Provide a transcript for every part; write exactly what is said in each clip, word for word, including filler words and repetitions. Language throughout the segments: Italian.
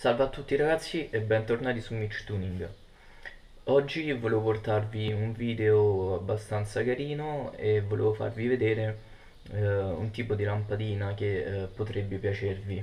Salve a tutti ragazzi e bentornati su Mitch Tuning. Oggi volevo portarvi un video abbastanza carino e volevo farvi vedere eh, un tipo di lampadina che eh, potrebbe piacervi.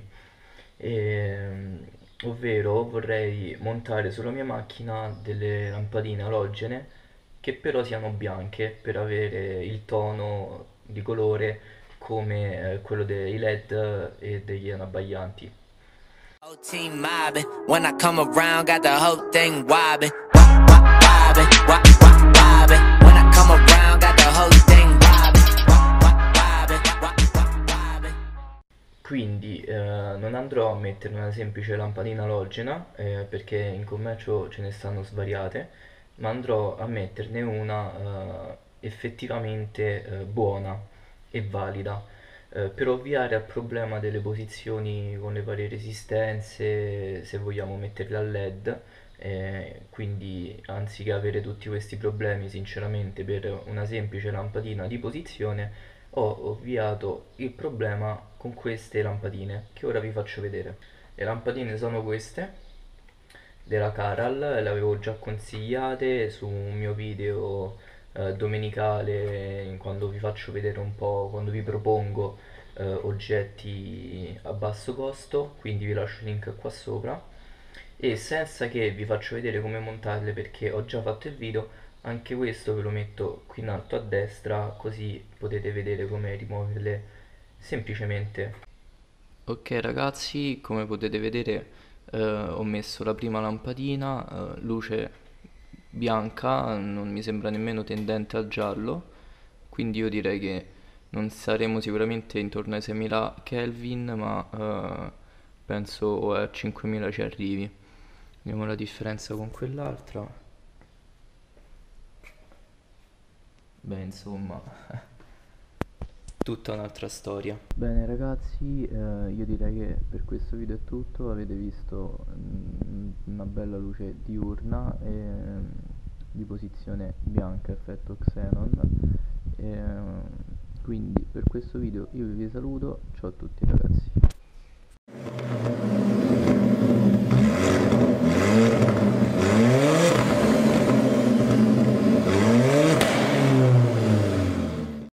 Ehm, ovvero vorrei montare sulla mia macchina delle lampadine alogene che però siano bianche per avere il tono di colore come eh, quello dei L E D e degli anabbaglianti. Whole team mobbing. When I come around, got the whole thing wobbing. Wop, wop, wobbing, wop, wop, wobbing. When I come around, got the whole thing wobbing. Wop, wop, wobbing, wop, wop, wobbing. Quindi eh, non andrò a mettere una semplice lampadina alogena eh, perché in commercio ce ne stanno svariate, ma andrò a metterne una eh, effettivamente eh, buona e valida eh, per ovviare al problema delle posizioni con le varie resistenze, se vogliamo metterle a L E D. Eh, quindi anziché avere tutti questi problemi, sinceramente per una semplice lampadina di posizione ho ovviato il problema con queste lampadine che ora vi faccio vedere. Le lampadine sono queste della Caral, le avevo già consigliate su un mio video eh, domenicale quando vi faccio vedere un po', quando vi propongo eh, oggetti a basso costo, quindi vi lascio il link qua sopra. E senza che vi faccio vedere come montarle perché ho già fatto il video, anche questo ve lo metto qui in alto a destra così potete vedere come rimuoverle semplicemente. Ok ragazzi, come potete vedere eh, ho messo la prima lampadina, eh, luce bianca, non mi sembra nemmeno tendente al giallo, quindi io direi che non saremo sicuramente intorno ai seimila Kelvin, ma eh, penso a cinquemila ci arrivi. Vediamo la differenza con quell'altra. Beh, insomma, tutta un'altra storia. Bene ragazzi, eh, io direi che per questo video è tutto. Avete visto mm, una bella luce diurna e, mm, di posizione bianca, effetto xenon. E, mm, quindi per questo video io vi saluto, ciao a tutti ragazzi.